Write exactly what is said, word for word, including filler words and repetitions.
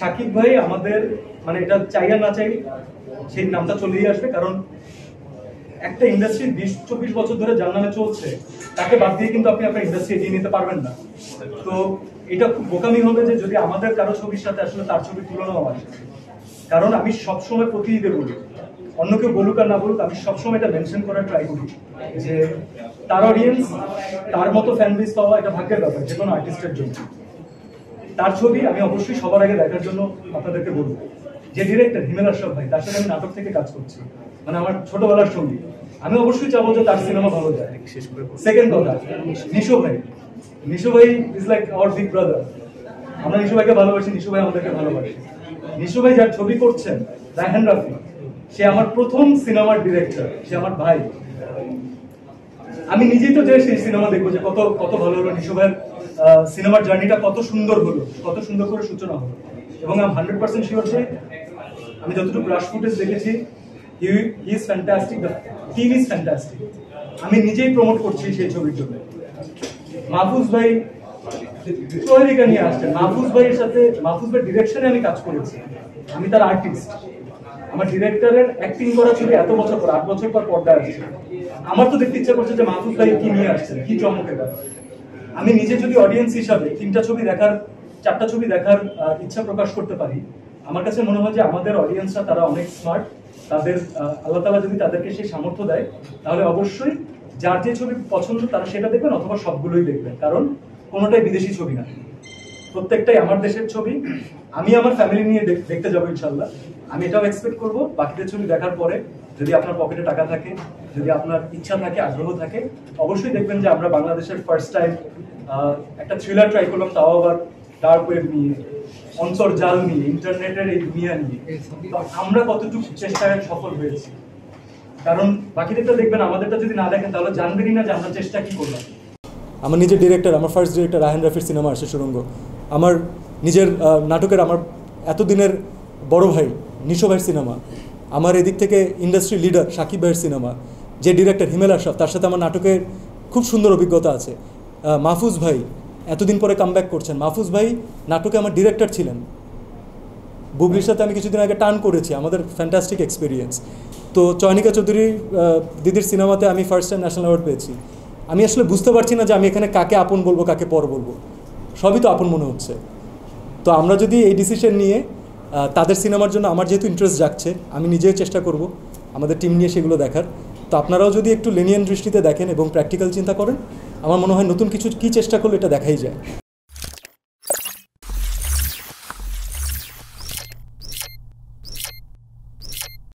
সাকিব ভাই আমাদের মানে এটা চাই আর না চাই সেই নামটা চলেই আসবে, কারণ একটা ইন্ডাস্ট্রি বিশ চব্বিশ বছর ধরে যার নামে চলছে তাকে বাদ দিয়ে কিন্তু আপনি আপনার ইন্ডাস্ট্রি এগিয়ে নিতে পারবেন না। তো এটা খুব বোকামি হবে যে যদি আমাদের কারো ছবির সাথে আসলে তার ছবির তুলনাও আসে, কারণ আমি সবসময় প্রতি ঈদে বলি, অন্য কেউ বলুক আর না বলুক, আমি সবসময় এটা মেনশন করার ট্রাই করি যে তার অডিয়েন্স, তার মতো ফ্যান বেস পাওয়া এটা ভাগ্যের ব্যাপার যে কোনো আর্টিস্টের জন্য। তার ছবি আমি অবশ্যই সবার আগে দেখার জন্য আপনাদেরকে বলবো। যে ডিরেক্টর হিমেল আশরাফ ভাই, তার সাথে আমি নাটক থেকে কাজ করছি, মানে আমার ছোটবেলার সঙ্গী, আমি অবশ্যই চাবো যে তার সিনেমা ভালো যায়। সেকেন্ড কথা, নিশো ভাই, নিশো ভাই is like our big brother. আমরা নিশো ভাইকে ভালোবাসি, নিশো ভাই আমাদেরকে ভালোবাসি। নিশো ভাই যার ছবি করছেন রায়হান রাফি, সে আমার প্রথম সিনেমার ডিরেক্টর, সে আমার ভাই। আমি নিজেই তো চাই সেই সিনেমা দেখবো যে কত কত ভালো হলো, নিশো ভাইয়ের সিনেমার জার্নিটা কত সুন্দর হলো, কত সুন্দর করে সূচনা হলো। এবং আমি হান্ড্রেড পার্সেন্ট শিওর যে আমি যতটুকু রাশ ফুটেজ দেখেছি, he is fantastic, the team is fantastic. আমি নিজেই প্রমোট করছি সেই ছবির জন্য। মাহফুজ ভাই প্রহেলিকা নিয়ে আসছেন, মাহফুজ ভাইয়ের সাথে, মাহফুজ ভাই ডিরেকশনে আমি কাজ করেছি, আমি তার আর্টিস্ট। আমার ডিরেক্টরের অ্যাক্টিং করা ছবি এত বছর পর, আট বছর পর পর্দায় আসছে, আমার তো দেখতে ইচ্ছা করছে যে মাহফুজ ভাই কি নিয়ে আসছেন, কি চমকের ব্যাপার। আমি নিজে যদি অডিয়েন্স হিসাবে তিনটা ছবি দেখার, চারটা ছবি দেখার ইচ্ছা প্রকাশ করতে পারি, আমার কাছে মনে হয় যে আমাদের অডিয়েন্সরা তারা অনেক স্মার্ট। তাদের আল্লাহ তাআলা যদি তাদেরকে সেই সামর্থ্য দেয়, তাহলে অবশ্যই যার যে ছবি পছন্দ তারা সেটা দেখবেন, অথবা সবগুলোই দেখবেন। কারণ কোনোটাই বিদেশি ছবি না, প্রত্যেকটাই আমার দেশের ছবি। আমি আমার ফ্যামিলি নিয়ে দেখতে যাবো ইনশাল্লাহ। আমি এটাও এক্সপেক্ট করবো বাকিদের ছবি দেখার পরে, যদি আপনার পকেটে টাকা থাকে, যদি আপনার ইচ্ছা থাকে, আগ্রহ থাকে, অবশ্যই দেখবেন যে আমরা বাংলাদেশের ফার্স্ট টাইম একটা থ্রিলার ট্রাই করলাম, তাও আবার ডার্ক ওয়েব নিয়ে, অন্তর্জাল নিয়ে, ইন্টারনেটের এই দুনিয়া নিয়ে। আমরা কতটুকু চেষ্টায় সফল হয়েছি, কারণ বাকিদেরটা দেখবেন, আমাদেরটা যদি না দেখেন তাহলে জানবেনই না যে আমরা চেষ্টা কি করলাম। আমার নিজের ডিরেক্টর, আমার ফার্স্ট ডিরেক্টর রায়হান রাফির সিনেমা আসে সুরঙ্গ। আমার নিজের নাটকের আমার এতদিনের বড় ভাই নিশো ভাইয়ের সিনেমা। আমার এদিক থেকে ইন্ডাস্ট্রি লিডার সাকিব ভাইয়ের সিনেমা। যে ডিরেক্টর হিমেল আশরাফ, তার সাথে আমার নাটকের খুব সুন্দর অভিজ্ঞতা আছে। মাহফুজ ভাই এতদিন পরে কামব্যাক করছেন। মাহফুজ ভাই নাটকে আমার ডিরেক্টর ছিলেন। বুবলির সাথে আমি কিছুদিন আগে টান করেছি, আমাদের ফ্যান্টাস্টিক এক্সপিরিয়েন্স। তো চয়নিকা চৌধুরী দিদির সিনেমাতে আমি ফার্স্ট টাইম ন্যাশনাল অ্যাওয়ার্ড পেয়েছি। আমি আসলে বুঝতে পারছি না যে আমি এখানে কাকে আপন বলবো, কাকে পর বলবো। সবই তো আপন মনে হচ্ছে। তো আমরা যদি এই ডিসিশন নিয়ে তাদের সিনেমার জন্য আমার যেহেতু ইন্টারেস্ট জাগছে, আমি নিজেও চেষ্টা করব আমাদের টিম নিয়ে সেগুলো দেখার। তো আপনারাও যদি একটু লেনিয়ান দৃষ্টিতে দেখেন এবং প্র্যাকটিক্যাল চিন্তা করেন, আমার মনে হয় নতুন কিছু কী চেষ্টা করলে এটা দেখাই যায়।